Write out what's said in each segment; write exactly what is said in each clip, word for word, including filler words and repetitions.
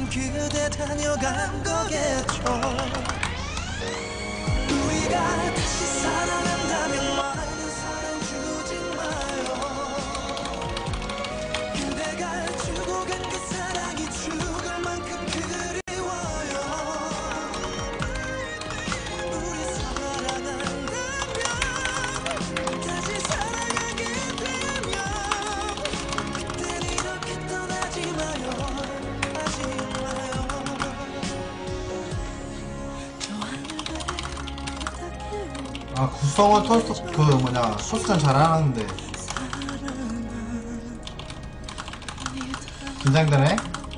그대 다녀간 거겠죠. 우리가 다시 사랑한다면 많은 사랑 주지 마요. 그대가 주고 간 그 사랑이 죽을 만큼 그리워요. 우리 사랑한다면 다시 사랑하게 되면 그땐 이렇게 떠나지 마요. 하지 마요. 저 하늘에 부탁해요. 아 구성원 토스 그 뭐냐 토스전 잘하는데 긴장되네.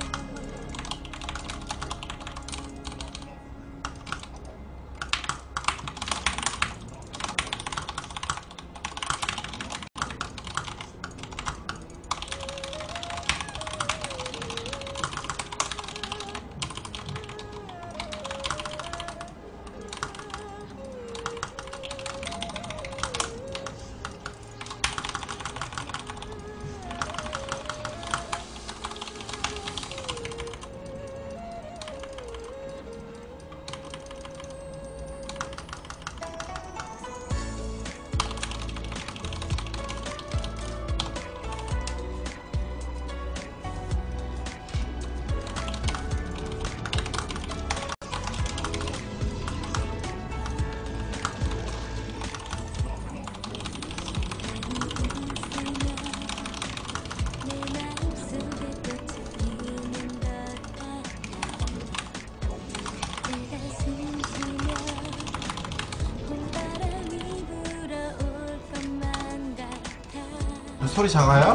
소리 작아요?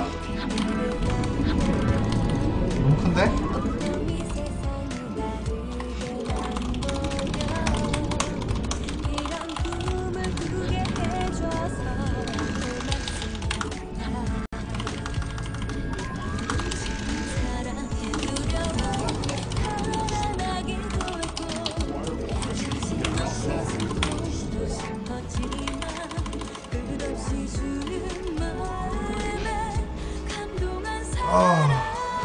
너무 큰데? 아...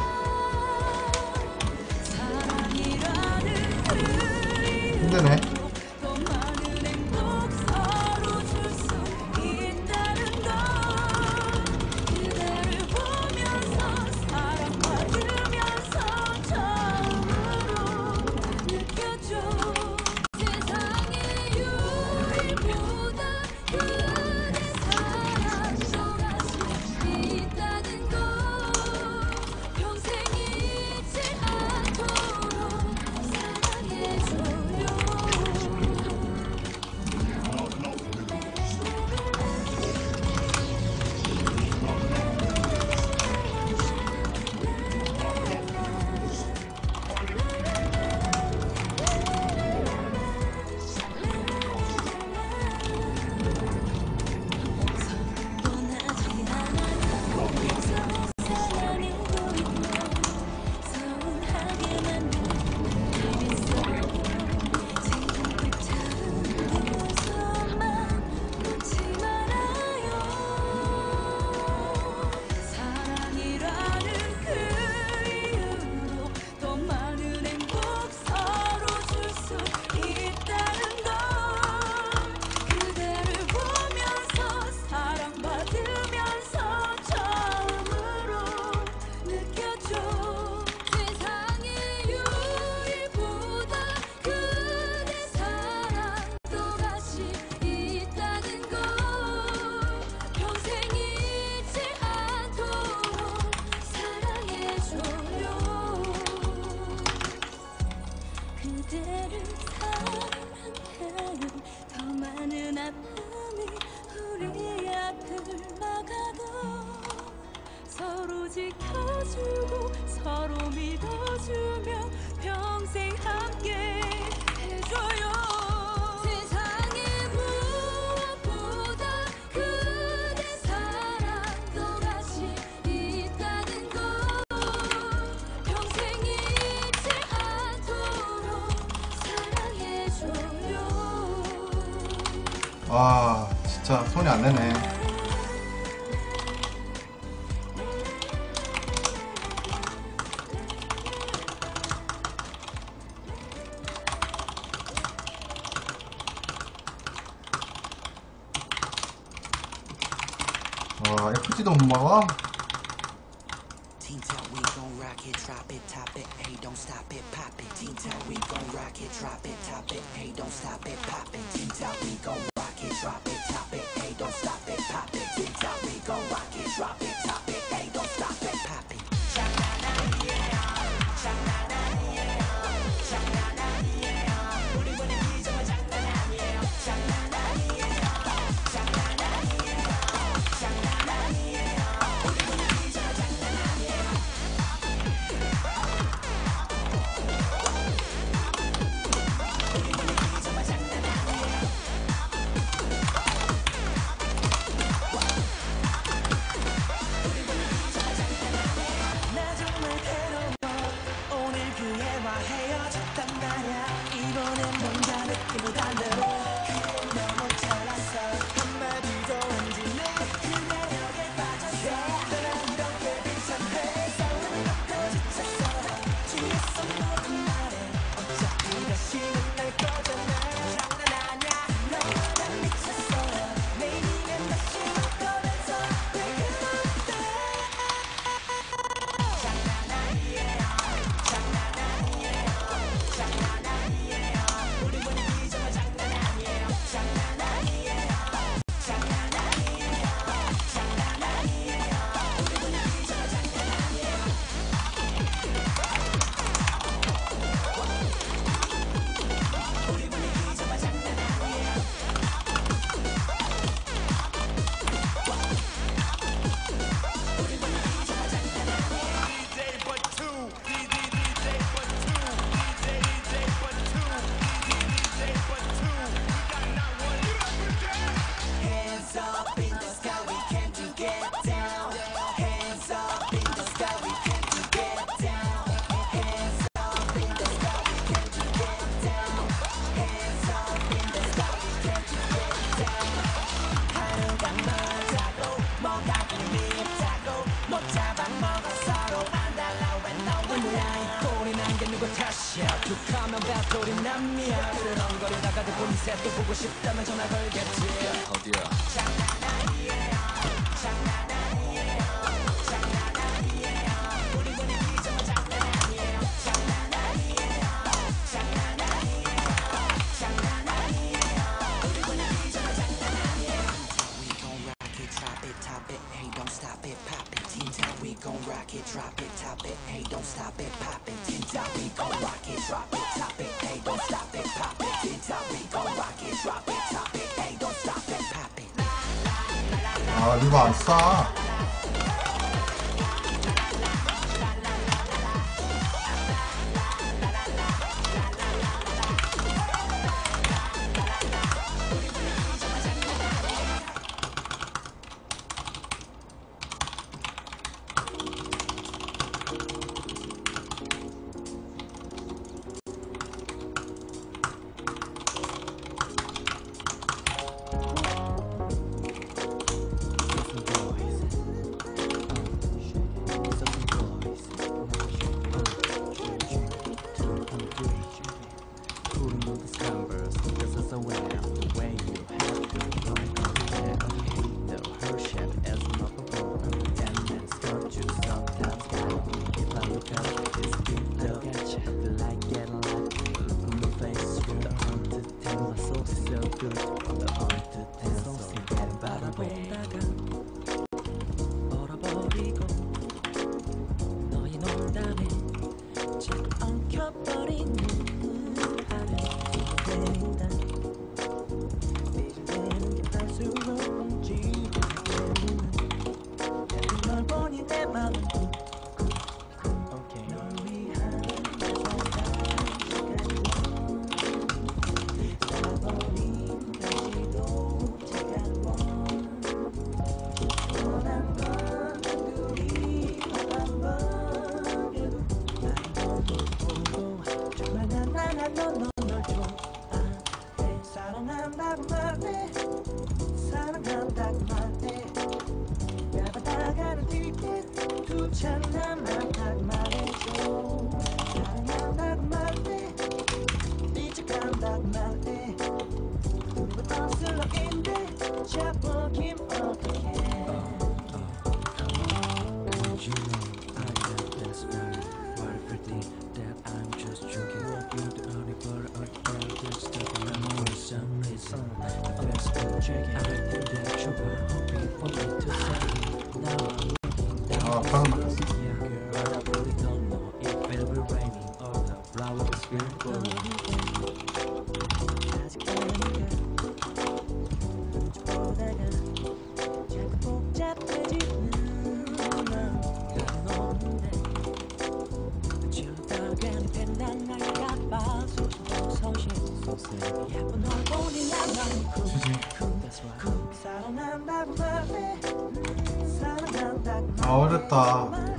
힘드네. 지켜주고 서로 믿어주며 평생 함께 해줘요. 세상에 무엇보다 그대 사랑도 같이 있다는 것 평생 잊지 않도록 사랑해줘요. 와 진짜 손이 안 되네. 크지도 못 먹어? Teen Top, we gon' rock it, drop it, top it, hey, don't stop it, pop it. Teen Top, we gon' rock it, drop it, top it, hey, don't stop it, pop it. Teen Top, we gon' rock it, drop it, top it, hey, don't stop it, pop it. Teen Top, we gon' rock it, drop it, top it, hey, don't stop it, pop it. 나 정말 괴로워 오늘 그 애와 헤어졌단 말야 이번엔 뭔가 느낌이 달라 그래 너무 잘났어 한마디도 안 지내 그 매력에 빠졌어 난 이렇게 비참해 싸우는 것도 지쳤어 뒤에서 모든 말에 어차피 다시는 날 거잖아 장난 아냐 너와 난 미쳤어 내일은 다시 올 거면서 왜 그런데 Hands up in the sky, we came to get down. Hands up in the sky, we came to get down. Hands up in the sky, we came to get down. Hands up in the sky, we came to get down. 하루가 멀다고 뭐가 그립다고 못 잡아먹어 서로 안 달라 왜 너는 나 꼴이 난 게 누구 탓이야 툭하면 배소리 남이야 그러렁거리다가 듣고 니 새또 보고 싶다면 전화 걸겠지 어디야? We gon' rock it, drop it, top it, hey, don't stop it, pop it. Teen Top, we gon' rock it, drop it, top it, hey, don't stop it, pop it. Teen Top, we gon' rock it, drop it, top it, hey, don't stop it, pop it. Teen Top, we gon' rock it, drop it, top it, hey, don't stop it, pop it. 아 리버 안 싸. 바라보다가 얼어버리고 너의 농담에 자꾸 엉켜버린 눈알을 내린다 삐질대는 게 알수록 움직이는 널 보니 내 맘은 쿵쿵쿵 널 위한 살아버린 다시도 차가워 원한 건 둘이 반복해도 날 보고 정말 난난난넌널 좋아해 사랑한다고 말해 사랑한다고 말해 야바다가는 뒤에 두 찬란하다고 말해줘 사랑한다고 말해 삐져간다고 말해 우리부터 슬로인데 자뻑임 어떡해 아 파란 막혔어. 지지. 아 어렵다.